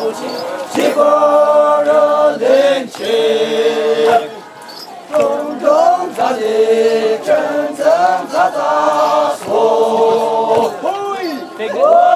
情，几个人领情，种种杂地，真真杂杂说。